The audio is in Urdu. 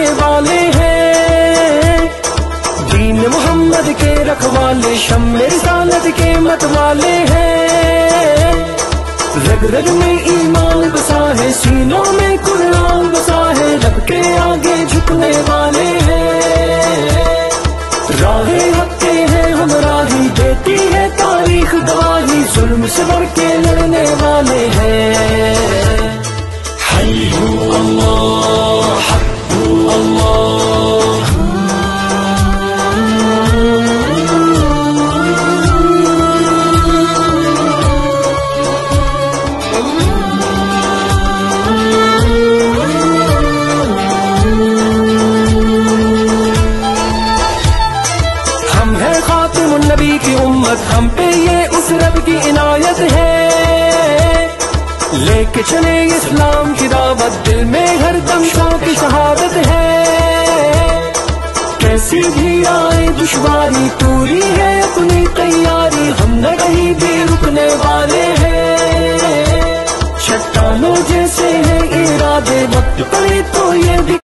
والے ہیں، دین محمد کے رکھوالے، شمع رسالت کے مت والے ہیں، رگ رگ میں ایمان بسا ہے، سینوں میں قرآن بسا ہے، رب کے آگے جھکنے والے ہیں، راہ حق کے ہیں ہمراہی، دیتی ہے تاریخ گواہی، ظلم سے بڑھ کے لڑنے والے ہیں، حی ہو اللہ، حق ہو اللہ، ہم ہیں خاتم النبی کی امت، ہم پہ یہ اس رب کی عنایت ہے، لے کے چلے اسلام کی دعوت، دل میں ہر دم شوق کی شہادت ہے، کیسی بھی آئے دشواری پوری ہے اپنی تیاری، ہم نہ کہیں بھی رکنے والے ہیں، چٹانوں جیسے ہیں ارادے، وقت پڑے تو یہ بھی